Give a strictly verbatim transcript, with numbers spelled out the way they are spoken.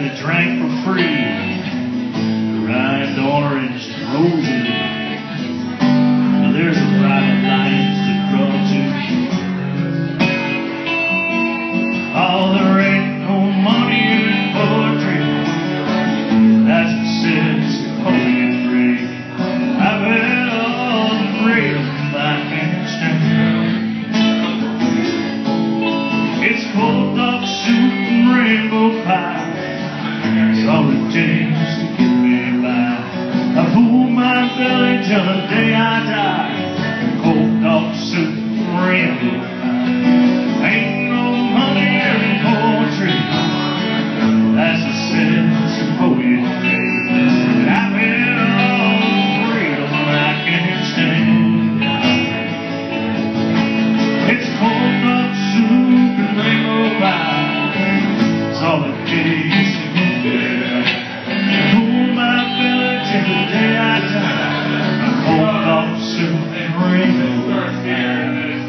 and I drank for free. Ripe orange and rosy. Now there's a private lines to draw to. Oh, there ain't no money in poetry. That's what sets the poet free. I've had all the freedom I can stand. It's cold dog soup and rainbow pie. It's all it takes to get me by. I fool my belly till the day I die. Cold dog soup and rainbow pie. Ain't no money in poetry. That's the sense of poetry. But I've had all the freedom I can stand. It's cold dog soup and rainbow pie. It's all it takes to get there. Cool my belly till the day I die. Cold dog soup and rainbow pie.